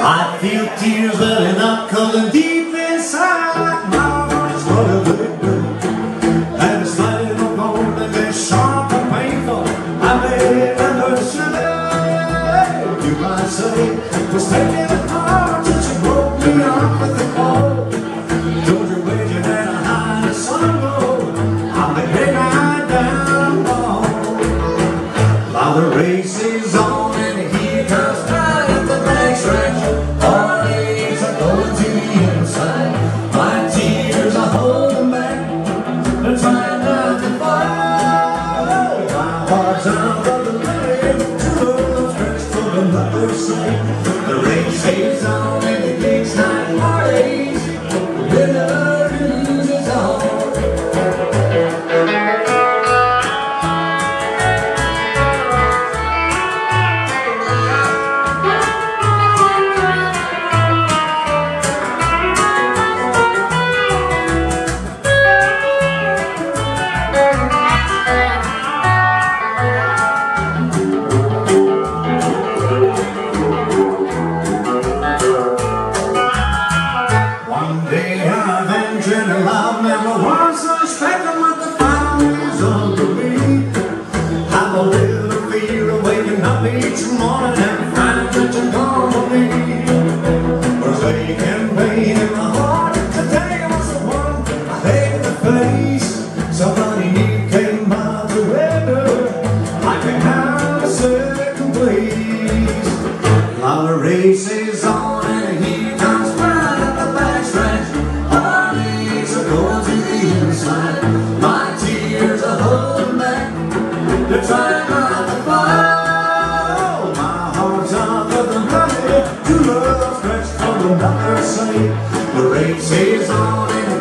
I feel tears welling up, 'cause deep inside my heart is running big, and it's sliding up on me, sharp and painful. I may never say, you might say, was taking it hard since you broke me off with the cold. Told you where you had a high and sun low, I'm the midnight down low. While the race is on and he comes right at the backstretch, our days are going to the inside. My tears are holding back, they're trying not to fall. My heart's out of the lane, two of those stretched for another side. The race is on and it takes night heartaches, the winner loses all. I never was expecting what the family's under me. I'm a little fear of waking up each morning and finding that you're gone for me. There's ache and pain in my heart. Today was the one I hate to face. Somebody new came by the window, I can have a second place. While the race is on and he comes right at the backstretch, going to the inside. My tears are holding back, they're trying not to fall. My heart's under the money, two love stretched from another side. The race is on and